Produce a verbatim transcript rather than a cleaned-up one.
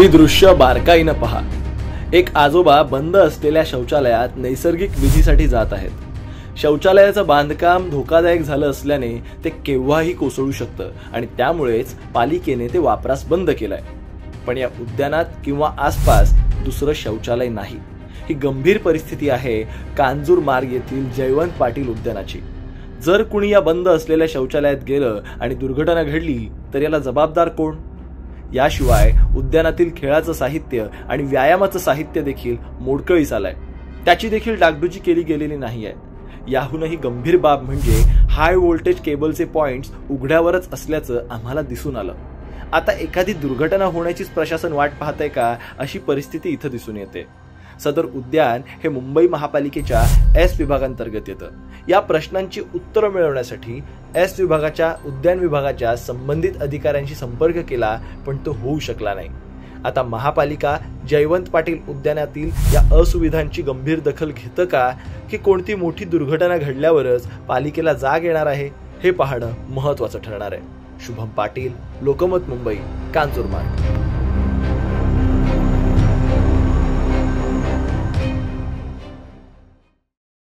ही दृश्य बारकाईनं पहा। एक आजोबा बंद असलेल्या शौचालयात नैसर्गिक विधीसाठी जात आहेत। शौचालयाचं बांधकाम धोकादायक झालं असल्याने ते केव्हाही कोसळू शकतं आणि त्यामुळेच पालिकेने ते वापरास बंद केलंय। पण या उद्यानात किंवा आसपास दुसरं शौचालय नाही। ही गंभीर परिस्थिती आहे कांजूर मार्ग येथील जयवंत पाटील उद्यानाची। जर कुणी या बंद असलेल्या शौचालयात गेलं आणि दुर्घटना घडली तर याला जबाबदार कोण? याशिवाय उद्यानातील खेळाचं साहित्य आणि व्यायामाचं साहित्य देखील मोडकळीस आलंय। त्याची देखील डागडुजी केली गेलेली नाहीये। याहूनही गंभीर बाब म्हणजे हाय व्होल्टेज केबलचे पॉइंट्स उघड्यावरच असल्याचं आम्हाला दिसून आलं। आता एखादी दुर्घटना होण्याचीच प्रशासन वाट पाहतंय का, अशी परिस्थिती इथं दिसून येते। सदर उद्यान हे मुंबई महापालिकेच्या एस विभागांतर्गत येतं। या प्रश्नांची उत्तरं मिळवण्यासाठी एस विभागाच्या उद्यान विभागाच्या संबंधित अधिकाऱ्यांशी संपर्क केला, पण तो होऊ शकला नाही। आता महापालिका जयवंत पाटील उद्यानातील या असुविधांची गंभीर दखल घेतं का, की कोणती मोठी दुर्घटना घडल्यावरच पालिकेला जाग येणार आहे, हे पाहणं महत्त्वाचं ठरणार आहे। शुभम पाटील, लोकमत मुंबई, कांजूर मार्ग।